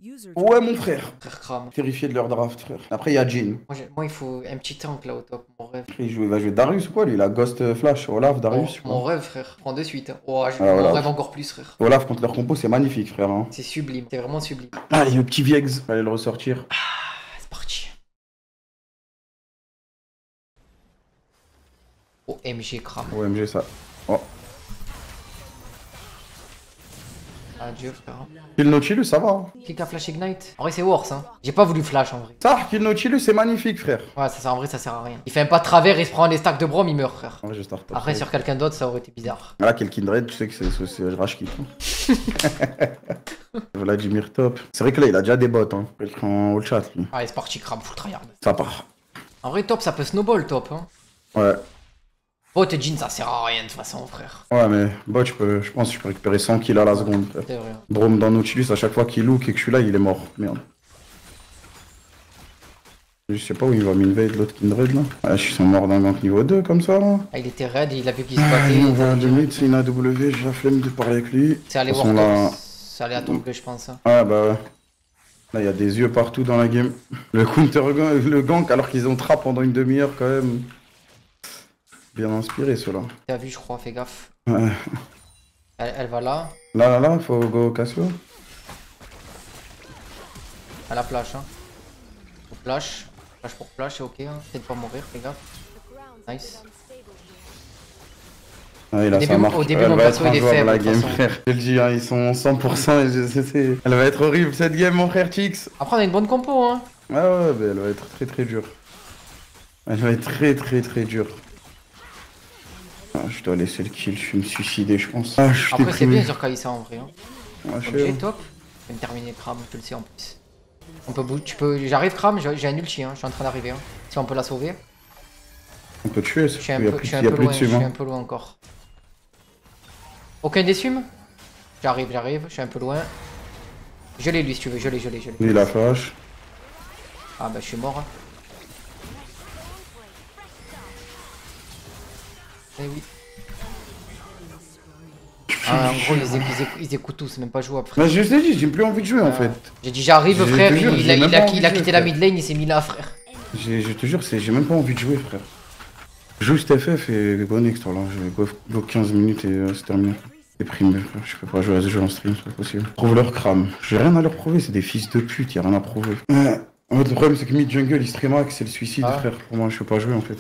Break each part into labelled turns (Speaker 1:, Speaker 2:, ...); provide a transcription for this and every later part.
Speaker 1: Ouais, mon frère.
Speaker 2: Frère crame.
Speaker 1: Terrifié de leur draft, frère. Après, il y a Jhin.
Speaker 2: Moi, il faut un petit tank là au top, mon rêve.
Speaker 1: Il va jouer Darius ou quoi, lui? La Ghost Flash. Olaf, Darius, je sais
Speaker 2: Mon
Speaker 1: pas.
Speaker 2: rêve, frère. Prends de suite. Hein. Oh,
Speaker 1: Ah,
Speaker 2: mon
Speaker 1: Olaf.
Speaker 2: rêve encore plus, frère.
Speaker 1: Olaf contre leur compo, c'est magnifique, frère. Hein.
Speaker 2: C'est sublime. C'est vraiment sublime.
Speaker 1: Allez, le petit Viegs. Allez le ressortir.
Speaker 2: Ah, c'est parti. OMG crame.
Speaker 1: OMG, ça. Oh.
Speaker 2: Adieu, frère.
Speaker 1: Kill Nautilus, ça va. Hein.
Speaker 2: Click à flash ignite. En vrai, c'est worse, hein. J'ai pas voulu flash en vrai.
Speaker 1: Ça, Kill Nautilus, c'est magnifique, frère.
Speaker 2: Ouais, en vrai, ça sert à rien. Il fait un pas de travers, il se prend les stacks de Brom, il meurt, frère.
Speaker 1: En vrai, je start top.
Speaker 2: Après, sur quelqu'un d'autre, ça aurait été bizarre.
Speaker 1: Là, quel Kindred, tu sais que c'est Rage Kit. Vladimir top. C'est vrai que là, il a déjà des bots. Hein. Il prend au chat, lui.
Speaker 2: Allez, c'est parti, crame, full tryhard.
Speaker 1: Ça part.
Speaker 2: En vrai, top, ça peut snowball, top. Hein.
Speaker 1: Ouais.
Speaker 2: Bot et Jhin, ça sert à rien de toute façon, frère.
Speaker 1: Ouais, mais bot, je pense que je peux récupérer 100 kills à la seconde. Frère.
Speaker 2: C'est vrai.
Speaker 1: Brome dans Nautilus, à chaque fois qu'il look et que je suis là, il est mort. Merde. Je sais pas où il va m'invade l'autre Kindred là. Ah, je suis mort d'un gank niveau 2 comme ça là.
Speaker 2: Ah, il était raid, il a vu qu'il se
Speaker 1: Ah,
Speaker 2: battait.
Speaker 1: on va à 2 minutes, c'est une AW, j'ai la flemme de parler avec lui.
Speaker 2: C'est allé
Speaker 1: De toute
Speaker 2: voir
Speaker 1: façon, là...
Speaker 2: top. C'est allé à tomber, je pense. Hein.
Speaker 1: Ah bah ouais. Là, il y a des yeux partout dans la game. Le counter le gank alors qu'ils ont trap pendant une demi-heure quand même. Bien inspiré ceux-là.
Speaker 2: T'as vu, je crois, fais gaffe.
Speaker 1: Ouais.
Speaker 2: Elle va là.
Speaker 1: Là, faut go Cassio.
Speaker 2: À la flash, hein. Faut flash. Flash pour flash, c'est ok. Hein. Essaye de pas mourir, fais gaffe. Nice.
Speaker 1: Ah, là, ça marche.
Speaker 2: Au début,
Speaker 1: Elle
Speaker 2: mon
Speaker 1: va
Speaker 2: perso,
Speaker 1: être
Speaker 2: il est
Speaker 1: injouable,
Speaker 2: faible.
Speaker 1: la
Speaker 2: De toute
Speaker 1: game,
Speaker 2: façon.
Speaker 1: frère. Je le dis, hein, ils sont 100% et elle va être horrible cette game, mon frère Chix.
Speaker 2: Après, on a une bonne compo, hein.
Speaker 1: Ah ouais, mais elle va être très dure. Elle va être très dure. Ah, je dois laisser le kill, je vais me suicider, je pense. Ah, je suis
Speaker 2: Après, c'est
Speaker 1: déprimé.
Speaker 2: bien sur Kalissa en vrai. Hein.
Speaker 1: Ouais, je
Speaker 2: Objet
Speaker 1: sais.
Speaker 2: top. Je vais me terminer Kram, tu le sais en plus. On peut, tu peux, j'arrive Kram, j'ai un ulti, hein. Je suis en train d'arriver. Hein. Si on peut la sauver.
Speaker 1: On peut tuer,
Speaker 2: Je suis un
Speaker 1: il y a
Speaker 2: peu,
Speaker 1: plus,
Speaker 2: je suis un
Speaker 1: il y a
Speaker 2: peu
Speaker 1: plus
Speaker 2: loin,
Speaker 1: de
Speaker 2: je suis
Speaker 1: sum.
Speaker 2: un peu loin encore. Aucun déçume. J'arrive, je suis un peu loin. Je l'ai lui si tu veux, je l'ai.
Speaker 1: Lui, la flash.
Speaker 2: Ah bah je suis mort. Hein. Eh oui. Ah, en gros, ils écoutent tous, c'est même pas jouable, frère.
Speaker 1: Bah, je t'ai dit, j'ai plus envie de jouer en fait.
Speaker 2: J'ai dit j'arrive,
Speaker 1: Je
Speaker 2: frère,
Speaker 1: te jure, j'ai même pas envie
Speaker 2: il a
Speaker 1: de
Speaker 2: quitté
Speaker 1: jouer,
Speaker 2: la mid lane, il s'est mis là, frère.
Speaker 1: Je te jure, j'ai même pas envie de jouer, frère. Juste FF et bonne extra là. Je vais go 15 minutes et c'est terminé. Déprimé, frère. Je peux pas jouer à ce jeu en stream, c'est pas possible. Prouve leur crame. J'ai rien à leur prouver, c'est des fils de pute, y'a rien à prouver. Le problème, c'est que mid jungle, il stream hack, c'est le suicide, frère. Pour moi, je peux pas jouer en fait.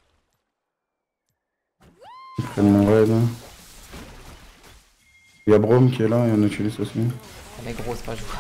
Speaker 1: Ils prennent mon raid. Hein. Il y a Brome qui est là et on utilise aussi.
Speaker 2: Mais gros, c'est pas jouable.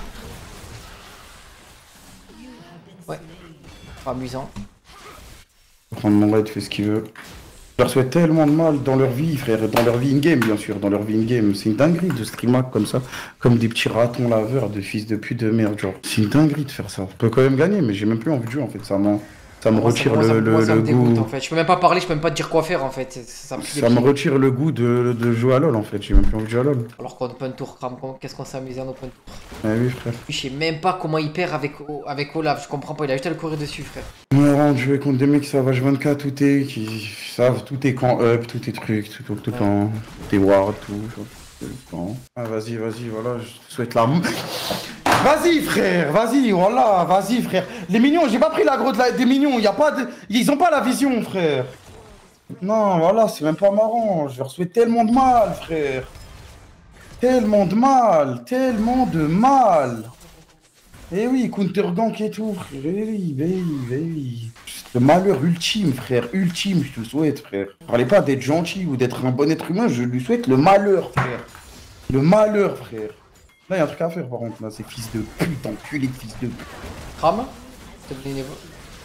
Speaker 2: Ouais. Pas amusant.
Speaker 1: Prendre mon raid, fait ce qu'il veut. Je leur souhaite tellement de mal dans leur vie, frère, dans leur vie in-game, bien sûr, dans leur vie in-game. C'est une dinguerie de stream hack comme ça, comme des petits ratons laveurs de fils de pute de merde, genre. C'est une dinguerie de faire ça. On peut quand même gagner, mais j'ai même plus envie de jouer, en fait. Ça me retire
Speaker 2: ça me dégoûte,
Speaker 1: goût.
Speaker 2: en fait. Je peux même pas parler, je peux même pas te dire quoi faire en fait. Ça
Speaker 1: Me retire le goût de jouer à LoL, en fait. J'ai même plus envie de jouer à LoL.
Speaker 2: Alors qu'on open tour, Kram, qu'est-ce qu'on s'est amusé en open tour.
Speaker 1: Ah oui, frère.
Speaker 2: Je sais même pas comment il perd avec Olaf, je comprends pas, il a juste à le courir dessus, frère.
Speaker 1: On a rendu jouer contre des mecs qui savent H24, tout est, qui savent tout est camp up, tout est truc, tout en. Tout est ward, tout. Ah, vas-y, voilà, je te souhaite la. Vas-y frère, vas-y, voilà, vas-y frère. Les mignons, j'ai pas pris la grotte des mignons, y a pas de... Ils ont pas la vision frère. Non, voilà, c'est même pas marrant, je leur souhaite tellement de mal frère. Tellement de mal. Eh oui, counter gank et tout frère, eh oui. Le malheur ultime frère, ultime, je te le souhaite frère. Parlez pas d'être gentil ou d'être un bon être humain, je lui souhaite le malheur frère. Le malheur frère. Là, il y a un truc à faire par contre, là, ces fils de pute, enculés de fils de pute.
Speaker 2: Kram, s'il te plaît, niveau.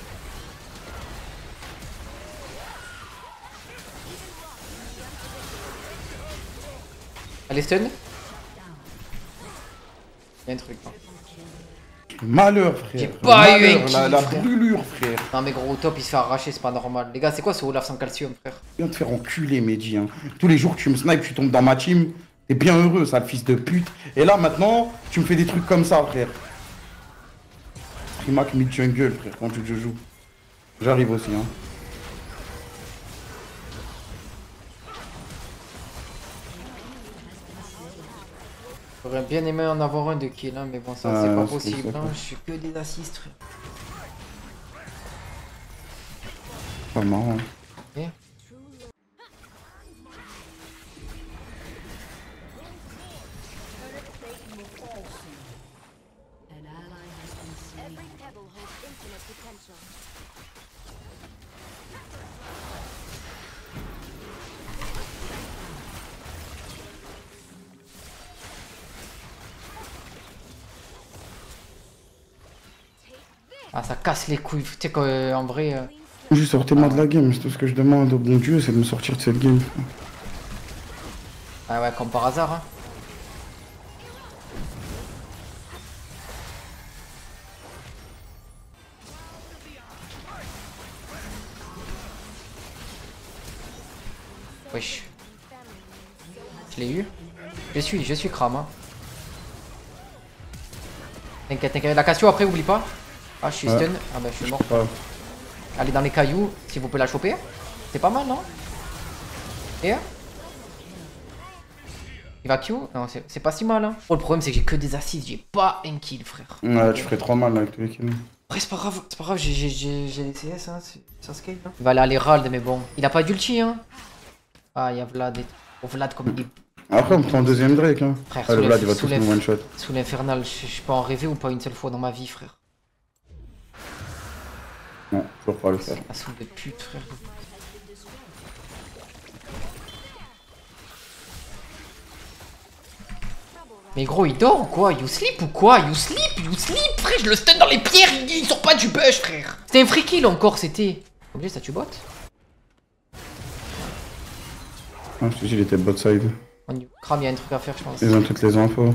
Speaker 2: Allez, stun. Il y a un truc, hein.
Speaker 1: Malheur, frère.
Speaker 2: J'ai pas eu un kill,
Speaker 1: la
Speaker 2: frère.
Speaker 1: brûlure, frère.
Speaker 2: Non, mais gros, top, il se fait arracher, c'est pas normal. Les gars, c'est quoi ce Olaf sans calcium, frère?
Speaker 1: Viens te faire enculer, Mehdi. Hein. Tous les jours que tu me snipes, tu tombes dans ma team. T'es bien heureux, sale fils de pute. Et là, maintenant, tu me fais des trucs comme ça, frère. Primac mid-jungle, frère, quand tu joues. J'arrive aussi, hein.
Speaker 2: J'aurais bien aimé en avoir un de kill, hein, mais bon, ça c'est pas possible. Hein. Je suis que des assists, frère.
Speaker 1: Pas marrant.
Speaker 2: Ok. Ah, ça casse les couilles. Tu sais qu'en vrai.
Speaker 1: Juste sortez-moi de la game, c'est tout ce que je demande au bon Dieu, c'est de me sortir de cette game.
Speaker 2: Ah ouais, comme par hasard. Hein. Wesh. Je l'ai eu. Je suis crame. Hein. T'inquiète, t'inquiète. La Cassio après, oublie pas. Ah, je suis stun. Ah bah, je suis mort. Allez dans les cailloux, si vous pouvez la choper. C'est pas mal, non? Et il va Q? Non, c'est pas si mal. Hein. Oh, le problème, c'est que j'ai que des assists. J'ai pas un kill, frère.
Speaker 1: Ouais, tu ferais trop mal avec tous les kills.
Speaker 2: Après, c'est pas grave, j'ai les CS, hein. Ça scale. Hein. Il va aller à l'Herald, mais bon. Il a pas d'ulti, hein. Ah, il y a Vlad et tout. Oh, Vlad comme il est.
Speaker 1: Après, on prend un deuxième Drake. Hein.
Speaker 2: Frère,
Speaker 1: le Vlad, il va tous nous one shot.
Speaker 2: Sous l'infernal, je peux en rêver ou pas une seule fois dans ma vie, frère.
Speaker 1: Non, toujours pas le faire.
Speaker 2: Ah, sous de pute, frère. Mais gros, il dort ou quoi? You sleep ou quoi? You sleep, frère. Je le stun dans les pierres, il sort pas du bush, frère. C'était un free kill encore, c'était. Obligé, ça tue bot?
Speaker 1: Ah, je te dis, il était bot side.
Speaker 2: Kram, il y a un truc à faire, je pense.
Speaker 1: Ils ont toutes les infos.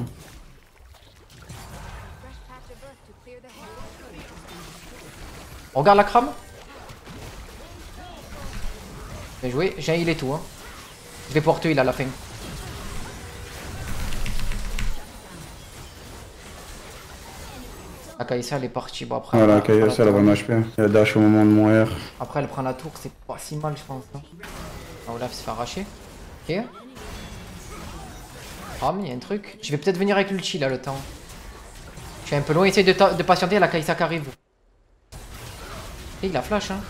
Speaker 2: On regarde la Kram. Bien joué, j'ai un heal et tout. Hein. Je vais porter heal à la fin. La Kaisa elle est partie. Bon, après,
Speaker 1: voilà, Kaisa elle a vraiment HP. Il a dash au moment de mourir.
Speaker 2: Après elle prend la tour, c'est pas si mal je pense. Hein. Ah, Olaf se fait arracher. Ok. Ah mais il y a un truc. Je vais peut-être venir avec l'ulti là le temps. Je suis un peu loin, essaye de patienter, la Kaisa qui arrive. Et il a flash hein.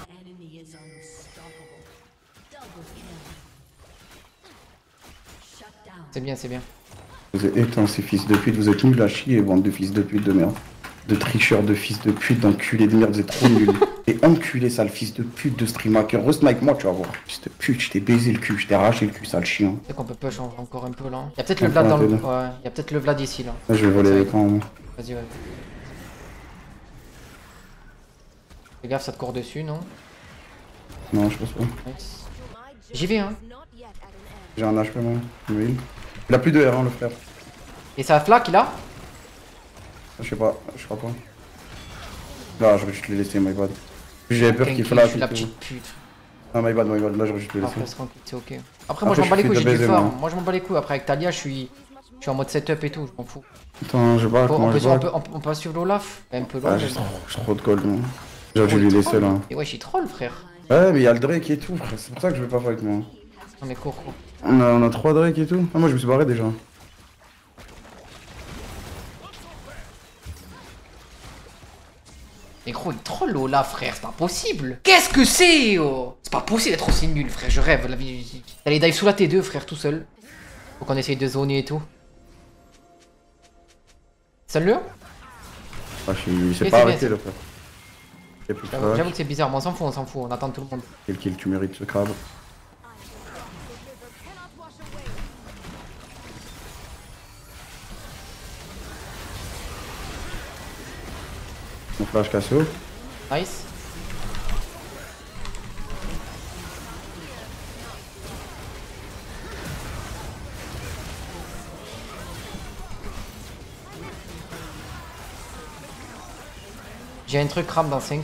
Speaker 2: C'est bien, c'est bien.
Speaker 1: Vous êtes éteints ces fils de pute, vous êtes nuls à chier, bande de fils de pute de merde. De tricheurs, de fils de pute, d'enculés de merde, vous êtes trop nuls. Et enculé, sale fils de pute de stream hacker. Reste avec moi, tu vas voir. Fils de pute, je t'ai baisé le cul, je t'ai arraché le cul, sale chien.
Speaker 2: C'est qu'on peut push encore un peu là. Il y a peut-être le Vlad dans le. Ouais, il y a peut-être le Vlad ici là.
Speaker 1: Là, je vais voler les camps.
Speaker 2: Vas-y, ouais. Fais gaffe, ça te court dessus, non?
Speaker 1: Non, je pense pas.
Speaker 2: Nice. J'y vais, hein.
Speaker 1: J'ai un HP, moi. Il a plus de R1, le frère.
Speaker 2: Et ça flaque, il a?
Speaker 1: Je sais pas, je crois pas. Là, j'aurais juste le laisser, my bad. J'avais peur qu'il flash.
Speaker 2: Je suis la petite pute.
Speaker 1: Ah, my bad, là, j'aurais juste le laisser.
Speaker 2: Après, c'est ok. Après, moi, je m'en bats les couilles, j'ai du farm. Moi, je m'en bats les couilles. Après, avec Talia, je suis en mode setup et tout, je m'en fous.
Speaker 1: Attends, je sais pas comment
Speaker 2: on peut suivre l'Olaf. Un peu loin.
Speaker 1: Ah, j'ai trop de cold, moi. J'aurais dû lui laisser, là.
Speaker 2: Et ouais, je suis troll, frère.
Speaker 1: Ouais, mais il y a le Drake et tout, frère. C'est pour ça que je vais pas fight, moi.
Speaker 2: Non, mais cours.
Speaker 1: On a 3 Drake et tout. Ah, moi, je me suis barré déjà.
Speaker 2: Mais gros, il troll l'Olaf, frère, c'est pas possible. Qu'est-ce que c'est, oh? C'est pas possible d'être aussi nul, frère, je rêve. La vie. D'aller dive sous la T2, frère, tout seul. Faut qu'on essaye de zoner et tout. Seul-le?
Speaker 1: Ah, il s'est pas arrêté, le frère.
Speaker 2: J'avoue que c'est bizarre, mais on s'en fout, on attend tout le monde.
Speaker 1: Quel kill tu mérites ce crabe. Mon flash Cassio.
Speaker 2: Nice. J'ai un truc cram dans 5.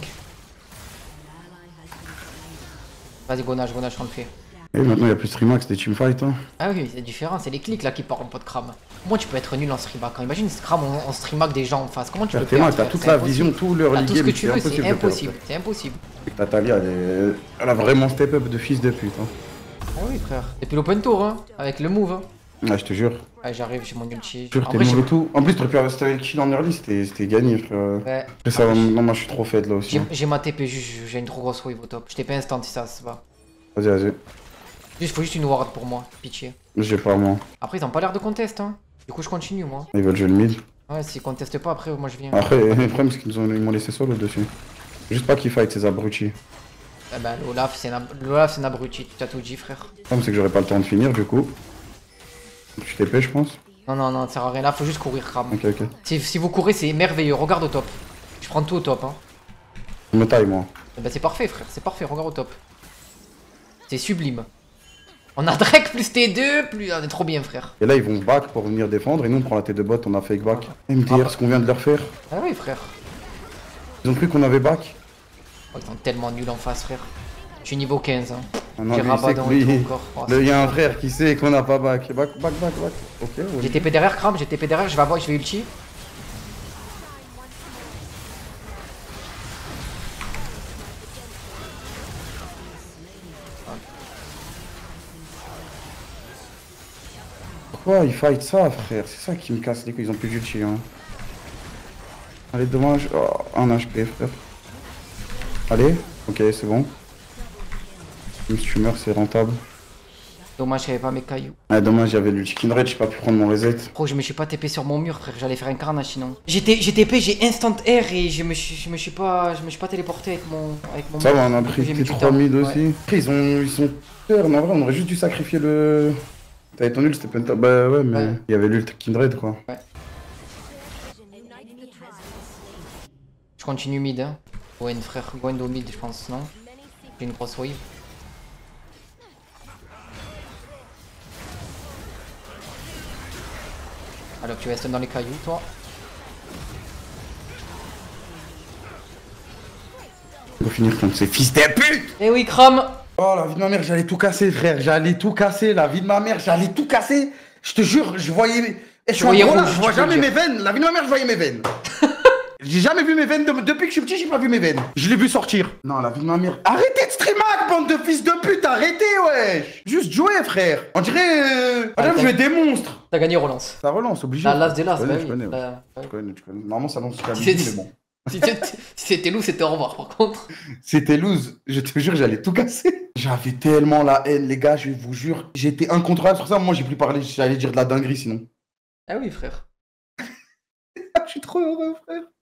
Speaker 2: Vas-y, gonage, on le fait.
Speaker 1: Et maintenant il y a plus de streamax, des teamfights. Hein.
Speaker 2: Ah oui, c'est différent, c'est les clics là qui parlent pas de cram. Comment tu peux être nul en streamac? Imagine cram en streamac des gens en face. Comment tu peux faire?
Speaker 1: T'as toute la vision, tout leur
Speaker 2: tout ce que tu veux, c'est impossible. C'est impossible.
Speaker 1: Natalia, elle a vraiment step up de fils de pute. Hein.
Speaker 2: Oh oui, frère. Et puis l'open tour, hein, avec le move. Hein.
Speaker 1: Ah, je te jure.
Speaker 2: Ouais, j'arrive, j'ai mon ulti.
Speaker 1: Je te jure, t'es
Speaker 2: Après,
Speaker 1: mauvais tout. En plus, t'aurais pu rester le kill en early, c'était gagné, frère.
Speaker 2: ouais.
Speaker 1: Après, ça va. Non, moi, je suis trop faible là aussi.
Speaker 2: J'ai ma TP, j'ai une trop grosse wave au top. Je TP instant si ça se va.
Speaker 1: Vas-y, vas-y.
Speaker 2: Juste, faut juste une ward pour moi, pitié.
Speaker 1: J'ai pas, moi.
Speaker 2: Après, ils ont pas l'air de contest, hein. Du coup, je continue, moi.
Speaker 1: Ils veulent jouer le mid.
Speaker 2: Ouais, s'ils contestent pas, après, moi je viens.
Speaker 1: Après, le problème, c'est qu'ils m'ont laissé solo dessus. Juste pas qu'ils fight ces abrutis.
Speaker 2: Eh ben, l'Olaf, c'est un abruti, tu as tout dit, frère.
Speaker 1: Le problème, c'est que j'aurais pas le temps de finir, du coup. Je TP, je pense.
Speaker 2: Non, ça sert à rien là, faut juste courir, Kram.
Speaker 1: Ok, ok.
Speaker 2: Si vous courez, c'est merveilleux, regarde au top. Je prends tout au top, hein.
Speaker 1: Je me taille, moi.
Speaker 2: Eh ben, c'est parfait, frère, c'est parfait, regarde au top. C'est sublime. On a Drake plus T2, plus. On est trop bien, frère.
Speaker 1: Et là, ils vont back pour venir défendre, et nous, on prend la tête de bot, on a fake back. MDR, ce qu'on vient de leur faire.
Speaker 2: Ah oui, frère.
Speaker 1: Ils ont cru qu'on avait back.
Speaker 2: Oh, ils sont tellement nuls en face, frère. Je suis niveau 15, hein.
Speaker 1: Ah non,
Speaker 2: J'ai
Speaker 1: lui,
Speaker 2: rabat
Speaker 1: il sait
Speaker 2: dans
Speaker 1: que
Speaker 2: le
Speaker 1: lui-
Speaker 2: tout encore. Oh,
Speaker 1: Il y a un frère qui sait qu'on n'a pas back. Back. Ok, ouais.
Speaker 2: J'ai TP derrière, Kram, j'ai TP derrière, je vais ulti.
Speaker 1: Pourquoi ils fight ça, frère? C'est ça qui me casse les couilles, ils ont plus d'ulti, hein. Allez, dommage. Oh, un HP, frère. Allez, ok, c'est bon. Même si tu meurs, c'est rentable.
Speaker 2: Dommage, j'avais pas mes cailloux.
Speaker 1: Ah, dommage, j'avais l'ulti Kindred, j'ai pas pu prendre mon reset.
Speaker 2: Pro, je me suis pas TP sur mon mur, frère, j'allais faire un carnage sinon. J'ai TP, j'ai instant air et je me suis pas téléporté avec mon.
Speaker 1: Ça va, on a pris
Speaker 2: J'ai mis
Speaker 1: tes
Speaker 2: du
Speaker 1: 3000
Speaker 2: temps,
Speaker 1: aussi.
Speaker 2: ouais.
Speaker 1: Après, ils sont peurs, mais en vrai, on aurait juste dû sacrifier le. T'avais ton ult, c'était penta. Bah ouais, mais
Speaker 2: Ouais.
Speaker 1: il y avait l'ult Kindred, quoi.
Speaker 2: Ouais. Je continue mid, hein. Gwen, frère, Gwen au mid, je pense, non? J'ai une grosse wave. Alors tu restes dans les cailloux, toi.
Speaker 1: On va finir contre ces fils de pute!
Speaker 2: Eh oui, Kram!
Speaker 1: Oh, la vie de ma mère, j'allais tout casser, frère. J'allais tout casser. La vie de ma mère, j'allais tout casser. Je te jure, je voyais. Et je
Speaker 2: voyais
Speaker 1: suis un gros là,
Speaker 2: rouge,
Speaker 1: je vois
Speaker 2: tu peux
Speaker 1: jamais
Speaker 2: le
Speaker 1: mes
Speaker 2: dire.
Speaker 1: veines. La vie de ma mère, je voyais mes veines. J'ai jamais vu mes veines. Depuis que je suis petit, j'ai pas vu mes veines. Je l'ai vu sortir. Non, la vie de ma mère. Arrêtez de streamer, bande de fils de pute. Arrêtez, wesh. Juste jouer, frère. On dirait. On dirait que je vais des monstres.
Speaker 2: T'as gagné, relance.
Speaker 1: Ça relance, obligé.
Speaker 2: La last des last,
Speaker 1: Je
Speaker 2: bah
Speaker 1: connais,
Speaker 2: oui.
Speaker 1: je connais, ouais.
Speaker 2: Ouais.
Speaker 1: Je connais. Normalement, ça lance jusqu'à
Speaker 2: Si
Speaker 1: midi,
Speaker 2: c'est-
Speaker 1: mais bon.
Speaker 2: Si c'était loup, c'était au revoir, par contre.
Speaker 1: C'était loose. Je te jure, j'allais tout casser. J'avais tellement la haine, les gars, je vous jure. J'étais incontrôlable sur ça. Moi, j'ai plus parlé. J'allais dire de la dinguerie sinon.
Speaker 2: Ah oui, frère.
Speaker 1: Je suis trop heureux, frère.